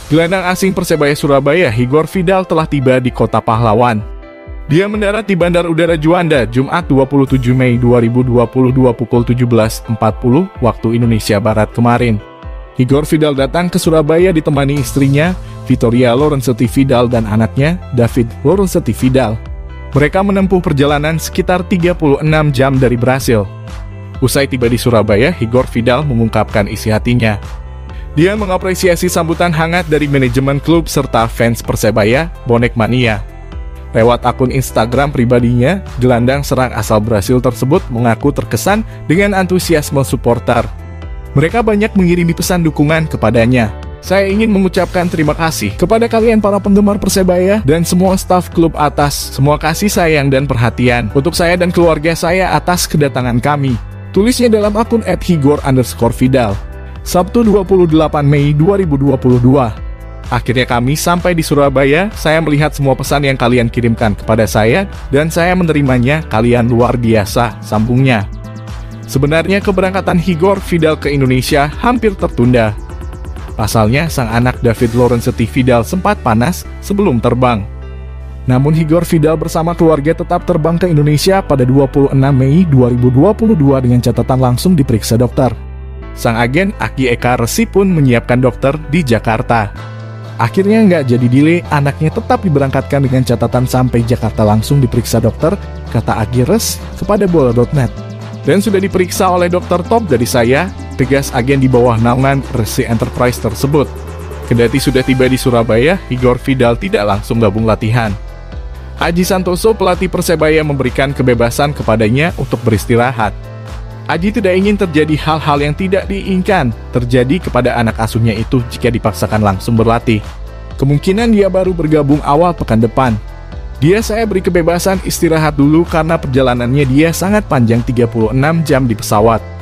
Gelandang asing Persebaya Surabaya, Igor Vidal telah tiba di kota pahlawan. Dia mendarat di Bandar Udara Juanda, Jumat 27 Mei 2022 pukul 17.40 waktu Indonesia Barat kemarin. Igor Vidal datang ke Surabaya ditemani istrinya, Victoria Lorenzetti Vidal, dan anaknya, David Lorenzetti Vidal. Mereka menempuh perjalanan sekitar 36 jam dari Brasil. Usai tiba di Surabaya, Igor Vidal mengungkapkan isi hatinya. Dia mengapresiasi sambutan hangat dari manajemen klub serta fans Persebaya, Bonek Mania. Lewat akun Instagram pribadinya, gelandang serang asal Brasil tersebut mengaku terkesan dengan antusiasme supporter. Mereka banyak mengirimi pesan dukungan kepadanya. Saya ingin mengucapkan terima kasih kepada kalian para penggemar Persebaya dan semua staf klub atas semua kasih sayang dan perhatian untuk saya dan keluarga saya atas kedatangan kami. Tulisnya dalam akun @higor_vidal. Sabtu 28 Mei 2022. Akhirnya kami sampai di Surabaya, saya melihat semua pesan yang kalian kirimkan kepada saya, dan saya menerimanya, kalian luar biasa, sambungnya. Sebenarnya keberangkatan Igor Vidal ke Indonesia hampir tertunda. Pasalnya, sang anak David Lorenzetti Vidal sempat panas sebelum terbang. Namun Igor Vidal bersama keluarga tetap terbang ke Indonesia pada 26 Mei 2022 dengan catatan langsung diperiksa dokter. Sang agen Aki Eka Resi pun menyiapkan dokter di Jakarta. Akhirnya nggak jadi delay, anaknya tetap diberangkatkan dengan catatan sampai Jakarta langsung diperiksa dokter, kata Aki Res kepada bola.net. Dan sudah diperiksa oleh dokter top dari saya, tegas agen di bawah naungan Resi Enterprise tersebut. Kendati sudah tiba di Surabaya, Igor Vidal tidak langsung gabung latihan. Aji Santoso, pelatih Persebaya, memberikan kebebasan kepadanya untuk beristirahat. Aji tidak ingin terjadi hal-hal yang tidak diinginkan terjadi kepada anak asuhnya itu jika dipaksakan langsung berlatih. Kemungkinan dia baru bergabung awal pekan depan. Saya beri kebebasan istirahat dulu karena perjalanannya dia sangat panjang 36 jam di pesawat.